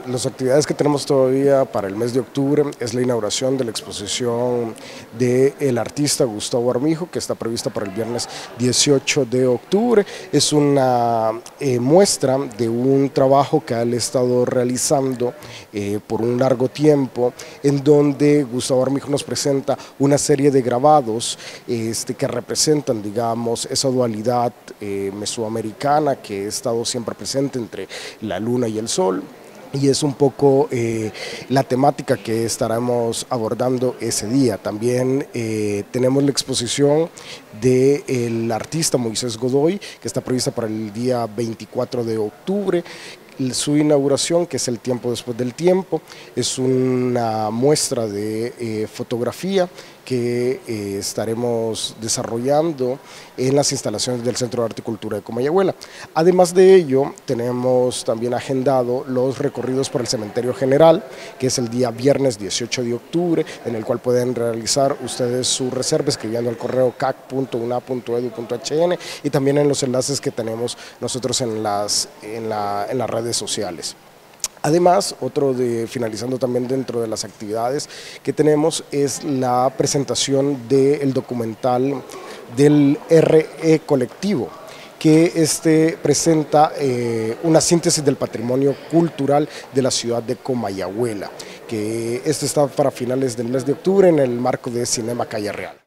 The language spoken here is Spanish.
Las actividades que tenemos todavía para el mes de octubre es la inauguración de la exposición del artista Gustavo Armijo, que está prevista para el viernes 18 de octubre. Es una muestra de un trabajo que él ha estado realizando por un largo tiempo, en donde Gustavo Armijo nos presenta una serie de grabados que representan, digamos, esa dualidad mesoamericana que ha estado siempre presente entre la luna y el sol. Y es un poco la temática que estaremos abordando ese día. También tenemos la exposición del artista Moisés Godoy, que está prevista para el día 24 de octubre. Su inauguración, que es El tiempo después del tiempo, es una muestra de fotografía que estaremos desarrollando en las instalaciones del Centro de Arte y Cultura de Comayagüela. Además de ello, tenemos también agendado los recorridos por el Cementerio General, que es el día viernes 18 de octubre, en el cual pueden realizar ustedes su reserva escribiendo al correo cac.una.edu.hn y también en los enlaces que tenemos nosotros en las redes sociales. Además, finalizando también dentro de las actividades que tenemos, es la presentación del documental del RE Colectivo, que presenta una síntesis del patrimonio cultural de la ciudad de Comayagüela, que está para finales del mes de octubre en el marco de Cinema Calle Real.